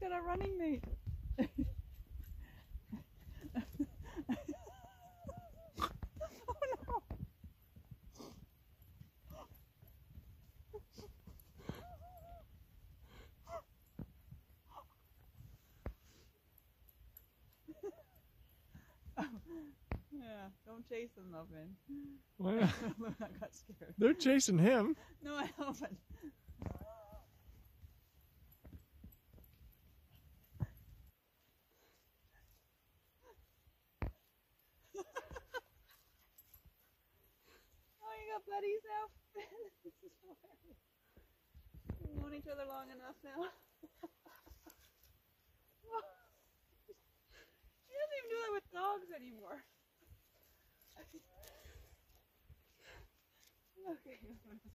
got a running mate. Oh no. Yeah, don't chase them, Loveman. Well, I got scared. they're chasing him. No, I haven't. Oh, you got buddies now? This is hilarious. We've known each other long enough now. He doesn't even do that with dogs anymore. Okay.